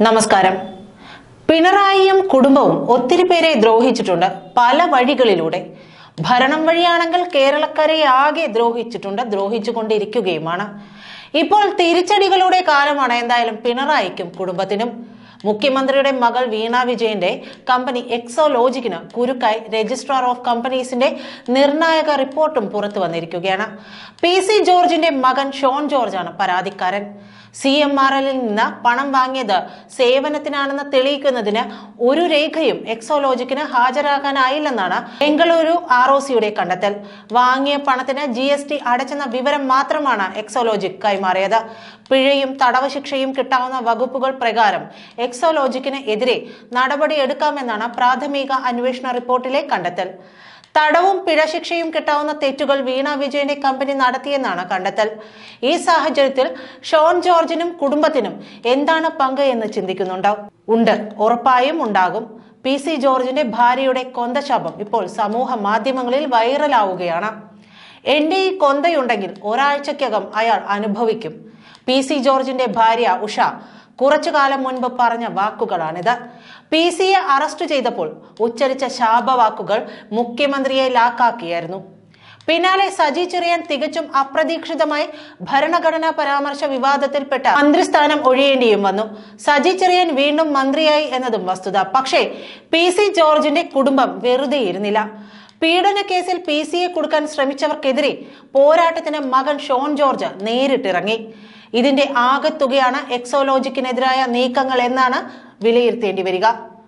നമസ്കാരം. പിണറായിയും കുടുംബവും ഒത്തിരി പേരെ ദ്രോഹിച്ചിട്ടുണ്ട് പല വഴികളിലൂടെ. ഭരണം വഴിയാണെങ്കിൽ കേരളക്കരയെ ആകെ ദ്രോഹിച്ചുകൊണ്ടിരിക്കുകയുമാണ്. ഇപ്പോൾ തിരിച്ചടികളുടെ കാലമാണ് എന്തായാലും പിണറായിക്കും കുടുംബത്തിനും. മുഖ്യമന്ത്രിയുടെ മകൾ വീണ വിജയന്റെ കമ്പനി എക്സോലോജിക്കിന് കുരുക്കായി രജിസ്ട്രാർ ഓഫ് കമ്പനീസിന്റെ നിർണായക റിപ്പോർട്ടും പുറത്തു വന്നിരിക്കുകയാണ്. PC ജോർജിന്റെ മകൻ ഷോൺ ജോർജാണ് പരാതിക്കാരൻ. CMRL നിന്ന് പണം വാങ്ങിയത് സേവനത്തിനാണെന്ന് തെളിയിക്കുന്നതിന് ഒരു രേഖയും എക്സോലോജിക്കിന് ഹാജരാക്കാനായില്ലെന്നാണ് ബംഗളൂരു ROCയുടെ കണ്ടെത്തൽ. വാങ്ങിയ പണത്തിന് GST അടച്ചെന്ന വിവരം മാത്രമാണ് എക്സോലോജിക് കൈമാറിയത്. പിഴയും തടവ് ശിക്ഷയും കിട്ടാവുന്ന വകുപ്പുകൾ പ്രകാരം എക്സോലോജിക്കിന് എതിരെ നടപടിയെടുക്കാമെന്നാണ് പ്രാഥമിക അന്വേഷണ റിപ്പോർട്ടിലെ കണ്ടെത്തൽ. തടവും പിഴശിക്ഷയും കിട്ടാവുന്ന തെറ്റുകൾ വീണ വിജയന്റെ കമ്പനി നടത്തിയെന്നാണ് കണ്ടെത്തൽ. ഈ സാഹചര്യത്തിൽ ഷോൺ ജോർജിനും കുടുംബത്തിനും എന്താണ് പങ്ക് എന്ന് ചിന്തിക്കുന്നുണ്ടോ? ഉണ്ട്, ഉറപ്പായും ഉണ്ടാകും. PC ജോർജിന്റെ ഭാര്യയുടെ കൊന്തശാപം ഇപ്പോൾ സമൂഹ മാധ്യമങ്ങളിൽ വൈറലാവുകയാണ്. എന്റെ ഈ കൊന്തയുണ്ടെങ്കിൽ ഒരാഴ്ചക്കകം അയാൾ അനുഭവിക്കും. PC ജോർജിന്റെ ഭാര്യ ഉഷ കുറച്ചു കാലം മുൻപ് പറഞ്ഞ വാക്കുകളാണിത്. PCയെ അറസ്റ്റ് ചെയ്തപ്പോൾ ഉച്ചരിച്ച ശാപവാക്കുകൾ മുഖ്യമന്ത്രിയെ ലാക്കാക്കിയായിരുന്നു. പിന്നാലെ സജി ചെറിയാൻ തികച്ചും അപ്രതീക്ഷിതമായി ഭരണഘടനാ പരാമർശ വിവാദത്തിൽപ്പെട്ട മന്ത്രിസ്ഥാനം ഒഴിയേണ്ടിയും വന്നു. സജി ചെറിയാൻ വീണ്ടും മന്ത്രിയായി എന്നതും വസ്തുത. പക്ഷേ PC ജോർജിന്റെ കുടുംബം വെറുതെ ഇരുന്നില്ല. പീഡന കേസിൽ PCയെ കൊടുക്കാൻ ശ്രമിച്ചവർക്കെതിരെ പോരാട്ടത്തിന് മകൻ ഷോൺ ജോർജ് നേരിട്ടിറങ്ങി. ഇതിന്റെ ആകെത്തുകയാണ് എക്സോലോജിക്കിനെതിരായ നീക്കങ്ങൾ എന്നാണ് വിലയിരുത്തേണ്ടി വരിക.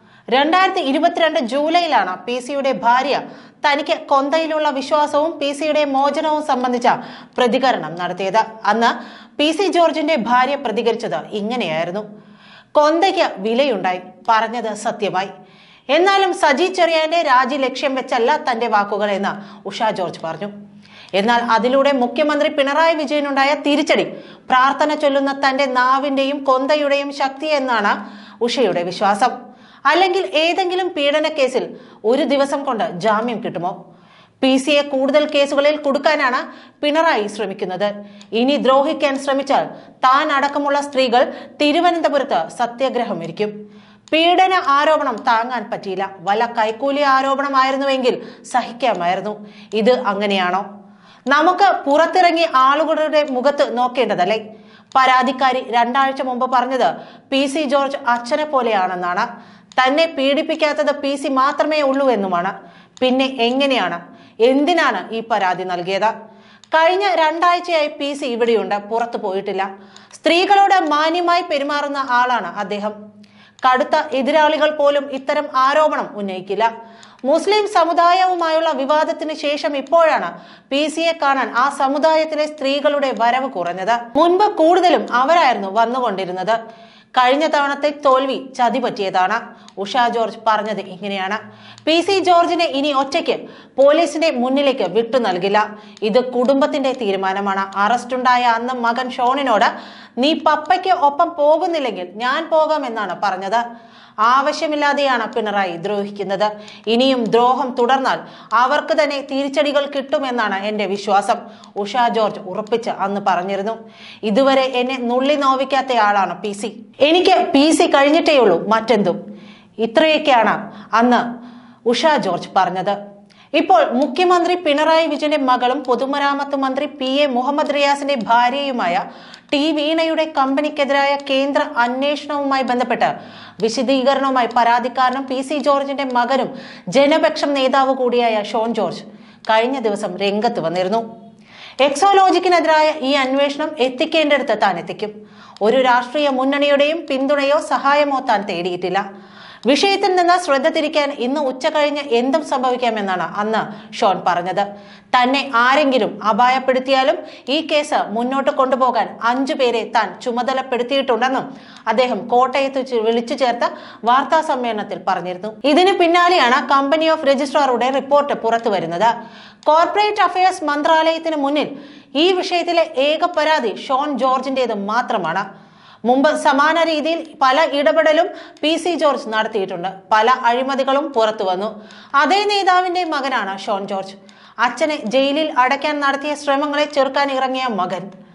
2022 ജൂലൈയിലാണ് PCയുടെ ഭാര്യ തനിക്ക് കൊന്തയിലുള്ള വിശ്വാസവും PCയുടെ മോചനവും സംബന്ധിച്ച പ്രതികരണം നടത്തിയത്. അന്ന് PC ജോർജിന്റെ ഭാര്യ പ്രതികരിച്ചത് ഇങ്ങനെയായിരുന്നു: കൊന്തയ്ക്ക് വിലയുണ്ടായി, പറഞ്ഞത് സത്യമായി. എന്നാലും സജി ചെറിയാന്റെ രാജി ലക്ഷ്യം വെച്ചല്ല തന്റെ വാക്കുകൾ എന്ന് ഉഷ ജോർജ് പറഞ്ഞു. എന്നാൽ അതിലൂടെ മുഖ്യമന്ത്രി പിണറായി വിജയനുണ്ടായ തിരിച്ചടി പ്രാർത്ഥന ചൊല്ലുന്ന തന്റെ നാവിന്റെയും കൊന്തയുടെയും ശക്തി എന്നാണ് ഉഷയുടെ വിശ്വാസം. അല്ലെങ്കിൽ ഏതെങ്കിലും പീഡന കേസിൽ ഒരു ദിവസം കൊണ്ട് ജാമ്യം കിട്ടുമോ? PCയെ കൂടുതൽ കേസുകളിൽ കുടുക്കാനാണ് പിണറായി ശ്രമിക്കുന്നത്. ഇനി ദ്രോഹിക്കാൻ ശ്രമിച്ചാൽ താൻ അടക്കമുള്ള സ്ത്രീകൾ തിരുവനന്തപുരത്ത് സത്യാഗ്രഹം ഇരിക്കും. പീഡന ആരോപണം താങ്ങാൻ പറ്റിയില്ല. വല്ല കൈക്കൂലി ആരോപണമായിരുന്നുവെങ്കിൽ സഹിക്കാമായിരുന്നു. ഇത് അങ്ങനെയാണോ? നമുക്ക് പുറത്തിറങ്ങി ആളുകളുടെ മുഖത്ത് നോക്കേണ്ടതല്ലേ? പരാതിക്കാരി 2 ആഴ്ച മുമ്പ് പറഞ്ഞത് PC ജോർജ് അച്ഛനെ പോലെയാണെന്നാണ്. തന്നെ പീഡിപ്പിക്കാത്തത് PC മാത്രമേ ഉള്ളൂ എന്നുമാണ്. പിന്നെ എങ്ങനെയാണ്, എന്തിനാണ് ഈ പരാതി നൽകിയത്? കഴിഞ്ഞ 2 ആഴ്ചയായി PC ഇവിടെയുണ്ട്, പുറത്തു പോയിട്ടില്ല. സ്ത്രീകളോട് മാന്യമായി പെരുമാറുന്ന ആളാണ് അദ്ദേഹം. കടുത്ത എതിരാളികൾ പോലും ഇത്തരം ആരോപണം ഉന്നയിക്കില്ല. മുസ്ലിം സമുദായവുമായുള്ള വിവാദത്തിന് ശേഷം ഇപ്പോഴാണ് PCയെ കാണാൻ ആ സമുദായത്തിലെ സ്ത്രീകളുടെ വരവ് കുറഞ്ഞത്. മുൻപ് കൂടുതലും അവരായിരുന്നു വന്നുകൊണ്ടിരുന്നത്. കഴിഞ്ഞ തവണത്തെ തോൽവി ചതി പറ്റിയതാണ്. ഉഷ ജോർജ് പറഞ്ഞത് ഇങ്ങനെയാണ്: PC ജോർജിനെ ഇനി ഒറ്റയ്ക്ക് പോലീസിന്റെ മുന്നിലേക്ക് വിട്ടു നൽകില്ല. ഇത് കുടുംബത്തിന്റെ തീരുമാനമാണ്. അറസ്റ്റുണ്ടായ അന്ന് മകൻ ഷോണിനോട് നീ പപ്പയ്ക്ക് ഒപ്പം പോകുന്നില്ലെങ്കിൽ ഞാൻ പോകാമെന്നാണ് പറഞ്ഞത്. ആവശ്യമില്ലാതെയാണ് പിണറായി ദ്രോഹിക്കുന്നത്. ഇനിയും ദ്രോഹം തുടർന്നാൽ അവർക്ക് തന്നെ തിരിച്ചടികൾ കിട്ടുമെന്നാണ് എന്റെ വിശ്വാസം, ഉഷ ജോർജ് ഉറപ്പിച്ച് അന്ന് പറഞ്ഞിരുന്നു. ഇതുവരെ എന്നെ നുള്ളി നോവിക്കാത്തയാളാണ് PC. എനിക്ക് PC കഴിഞ്ഞിട്ടേയുള്ളൂ മറ്റെന്തും. ഇത്രയൊക്കെയാണ് അന്ന് ഉഷ ജോർജ് പറഞ്ഞത്. ഇപ്പോൾ മുഖ്യമന്ത്രി പിണറായി വിജയന്റെ മകളും പൊതുമരാമത്ത് മന്ത്രി PA മുഹമ്മദ് റിയാസിന്റെ ഭാര്യയുമായ T വീണയുടെ കമ്പനിക്കെതിരായ കേന്ദ്ര അന്വേഷണവുമായി ബന്ധപ്പെട്ട് വിശദീകരണവുമായി പരാതിക്കാരനും PC ജോർജിന്റെ മകനും ജനപക്ഷം നേതാവ് കൂടിയായ ഷോൺ ജോർജ് കഴിഞ്ഞ ദിവസം രംഗത്ത് വന്നിരുന്നു. എക്സോലോജിക്കിനെതിരായ ഈ അന്വേഷണം എത്തിക്കേണ്ടടുത്ത് താൻ എത്തിക്കും. ഒരു രാഷ്ട്രീയ മുന്നണിയുടെയും പിന്തുണയോ സഹായമോ താൻ തേടിയിട്ടില്ല. വിഷയത്തിൽ നിന്ന് ശ്രദ്ധ തിരിക്കാൻ ഇന്ന് ഉച്ച കഴിഞ്ഞ് എന്തും സംഭവിക്കാമെന്നാണ് അന്ന് ഷോൺ പറഞ്ഞത്. തന്നെ ആരെങ്കിലും അപായപ്പെടുത്തിയാലും ഈ കേസ് മുന്നോട്ട് കൊണ്ടുപോകാൻ 5 പേരെ താൻ ചുമതലപ്പെടുത്തിയിട്ടുണ്ടെന്നും അദ്ദേഹം കോട്ടയത്ത് വിളിച്ചു ചേർത്ത വാർത്താ സമ്മേളനത്തിൽ പറഞ്ഞിരുന്നു. ഇതിന് പിന്നാലെയാണ് കമ്പനി ഓഫ് രജിസ്ട്രാറുടെ റിപ്പോർട്ട് പുറത്തു വരുന്നത്. കോർപ്പറേറ്റ് അഫയേഴ്സ് മന്ത്രാലയത്തിന് മുന്നിൽ ഈ വിഷയത്തിലെ ഏക പരാതി ഷോൺ ജോർജിന്റേത് മാത്രമാണ്. മുമ്പ് സമാന രീതിയിൽ പല ഇടപെടലും PC ജോർജ് നടത്തിയിട്ടുണ്ട്. പല അഴിമതികളും പുറത്തു വന്നു. അതേ നേതാവിന്റെ മകനാണ് ഷോൺ ജോർജ്. അച്ഛനെ ജയിലിൽ അടയ്ക്കാൻ നടത്തിയ ശ്രമങ്ങളെ ചെറുക്കാൻ ഇറങ്ങിയ മകൻ.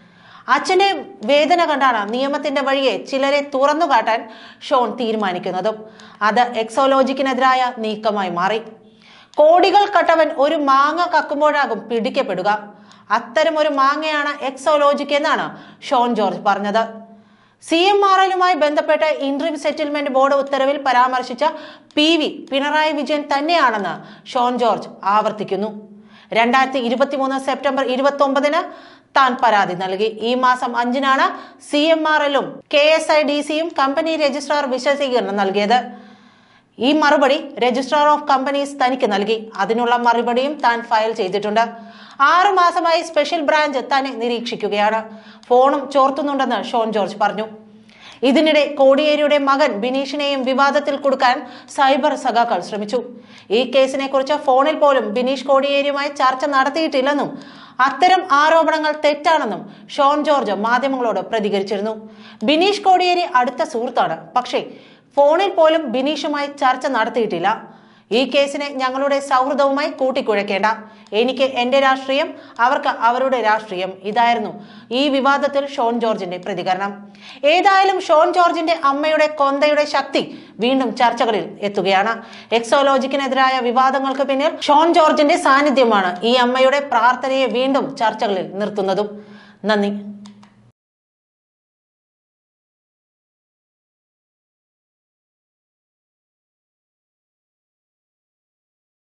അച്ഛന്റെ വേദന കണ്ടാണ് നിയമത്തിന്റെ വഴിയെ ചിലരെ തുറന്നുകാട്ടാൻ ഷോൺ തീരുമാനിക്കുന്നതും. അത് എക്സോലോജിക്കിനെതിരായ നീക്കമായി മാറി. കോടികൾ കട്ടവൻ ഒരു മാങ്ങ കക്കുമ്പോഴാകും പിടിക്കപ്പെടുക. അത്തരം ഒരു മാങ്ങയാണ് എക്സോലോജിക് എന്നാണ് ഷോൺ ജോർജ് പറഞ്ഞത്. CMRLുമായി ബന്ധപ്പെട്ട ഇന്ററിം സെറ്റിൽമെന്റ് ബോർഡ് ഉത്തരവിൽ പരാമർശിച്ച പിണറായി വിജയൻ തന്നെയാണെന്ന് ഷോൺ ജോർജ് ആവർത്തിക്കുന്നു. 2023 സെപ്റ്റംബർ 29 താൻ പരാതി നൽകി. ഈ മാസം 5 CMRLും KSIDCയും കമ്പനി രജിസ്ട്രാർ വിശദീകരണം നൽകിയത്. ഈ മറുപടി രജിസ്ട്രാർ ഓഫ് കമ്പനീസ് തനിക്ക് നൽകി. അതിനുള്ള മറുപടിയും താൻ ഫയൽ ചെയ്തിട്ടുണ്ട്. 6 മാസമായി സ്പെഷ്യൽ ബ്രാഞ്ച് തന്നെ നിരീക്ഷിക്കുകയാണ്. ഫോണും ചോർത്തുന്നുണ്ടെന്ന് ഷോൺ ജോർജ് പറഞ്ഞു. ഇതിനിടെ കോടിയേരിയുടെ മകൻ ബിനീഷിനെയും വിവാദത്തിൽ കുടുക്കാൻ സൈബർ സഖാക്കൾ ശ്രമിച്ചു. ഈ കേസിനെ കുറിച്ച് ഫോണിൽ പോലും ബിനീഷ് കോടിയേരിയുമായി ചർച്ച നടത്തിയിട്ടില്ലെന്നും അത്തരം ആരോപണങ്ങൾ തെറ്റാണെന്നും ഷോൺ ജോർജ് മാധ്യമങ്ങളോട് പ്രതികരിച്ചിരുന്നു. ബിനീഷ് കോടിയേരി അടുത്ത സുഹൃത്താണ്, പക്ഷേ ഫോണിൽ പോലും ബിനീഷുമായി ചർച്ച നടത്തിയിട്ടില്ല. ഈ കേസിനെ ഞങ്ങളുടെ സൗഹൃദവുമായി കൂട്ടിക്കുഴയ്ക്കേണ്ട. എനിക്ക് എന്റെ രാഷ്ട്രീയം, അവർക്ക് അവരുടെ രാഷ്ട്രീയം. ഇതായിരുന്നു ഈ വിവാദത്തിൽ ഷോൺ ജോർജിന്റെ പ്രതികരണം. ഏതായാലും ഷോൺ ജോർജിന്റെ അമ്മയുടെ കൊന്തയുടെ ശക്തി വീണ്ടും ചർച്ചകളിൽ എത്തുകയാണ്. എക്സോലോജിക്കിനെതിരായ വിവാദങ്ങൾക്ക് പിന്നിൽ ഷോൺ ജോർജിന്റെ സാന്നിധ്യമാണ് ഈ അമ്മയുടെ പ്രാർത്ഥനയെ വീണ്ടും ചർച്ചകളിൽ നിർത്തുന്നതും. നന്ദി.